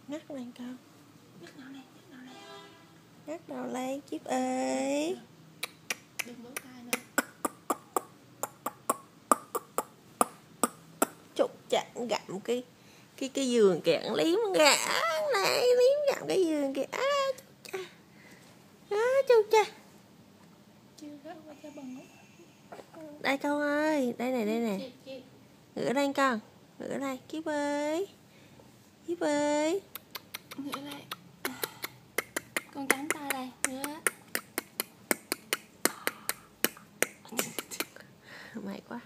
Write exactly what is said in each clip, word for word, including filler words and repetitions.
Ngắt lên con. Ngắt đầu lên, ngắt đầu lên. Ngắt đầu lên Chip ơi. Đừng bấu tay nữa. Chục chặn gặm cái cái cái giường kìa, liếm gà này, liếm gặm cái giường kìa. À, chục cha. À, chục cha. Chưa có qua cho bằng. Đây con ơi, đây này, đây này. Ngửa đây con, ngửa đây, Chip ơi. Chip ơi. Ngửa lại. Con cắn tay đây, ngửa. Mày quá.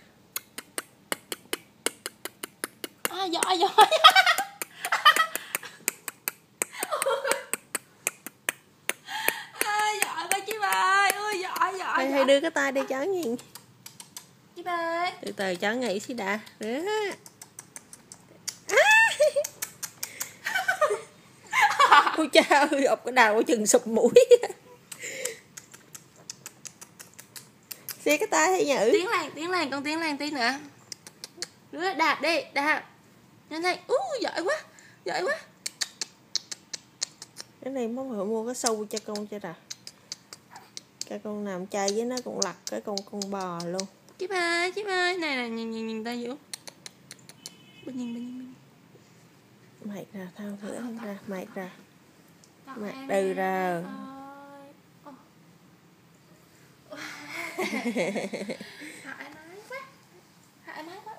À, giỏi, giỏi. À, giỏi quá Chip ơi. Ui, giỏi, giỏi, Hay, giỏi. hay đưa cái tay đi cháu nhìn. Chip ơi. Từ từ cháu nghĩ xí đã. Đó. Ôi cha ơi, ộp cái đầu chừng sụp mũi. Xé cái tay hay nhử. Tiến lên, tiến lên, con tiến lên tí nữa. Nữa, đạp đi, đạp. Nhanh lên, ú, giỏi quá, giỏi quá. Cái này mới phải mua cái sâu cho con cho rồi. Cái con nằm chơi với nó cũng lặt cái con con bò luôn. Chip ơi, Chip ơi, này này, nhìn nhìn nhìn tay Vũ. Bên nhìn, bên nhìn, bên nhìn. Mệt ra, thao thử không ra, mệt ra. Tặng Mệt em từ đi. ra. Ôi. Thoải mái quá. Thoải mái quá.